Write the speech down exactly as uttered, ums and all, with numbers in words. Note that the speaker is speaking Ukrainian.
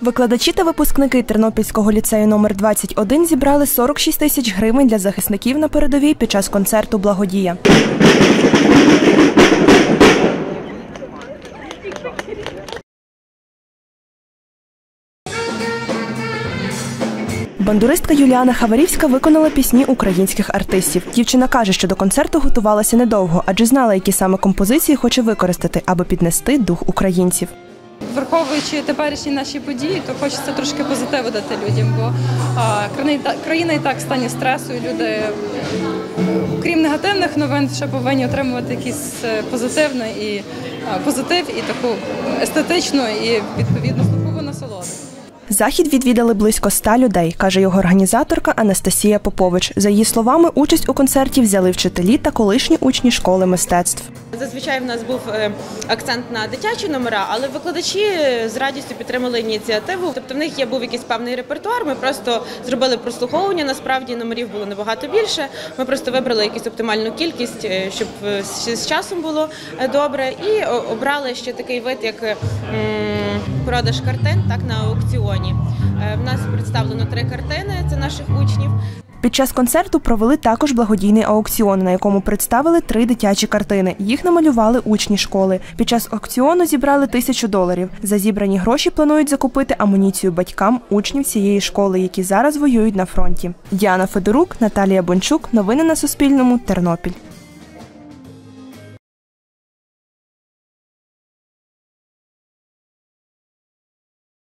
Викладачі та випускники Тернопільського ліцею номер двадцять один зібрали сорок шість тисяч гривень для захисників на передовій під час концерту «Благодія». Бандуристка Юліана Хаварівська виконала пісні українських артистів. Дівчина каже, що до концерту готувалася недовго, адже знала, які саме композиції хоче використати, аби піднести дух українців. Враховуючи теперішні наші події, то хочеться трошки позитиву дати людям, бо а, країна і так в стані стресу, і люди, крім негативних новин, ще повинні отримувати якийсь позитивний і а, позитив і таку естетичну і відповідно слухову насолоду. Захід відвідали близько ста людей, каже його організаторка Анастасія Попович. За її словами, участь у концерті взяли вчителі та колишні учні школи мистецтв. Зазвичай в нас був акцент на дитячі номера, але викладачі з радістю підтримали ініціативу. Тобто в них є був якийсь певний репертуар, ми просто зробили прослуховування, насправді номерів було набагато більше. Ми просто вибрали якусь оптимальну кількість, щоб з часом було добре, і обрали ще такий вид, як продаж картин так, на аукціоні. В нас представлено три картини, це наших учнів. Під час концерту провели також благодійний аукціон, на якому представили три дитячі картини. Їх намалювали учні школи. Під час аукціону зібрали тисячу доларів. За зібрані гроші планують закупити амуніцію батькам учнів цієї школи, які зараз воюють на фронті. Діана Федорук, Наталія Бончук. Новини на Суспільному. Тернопіль.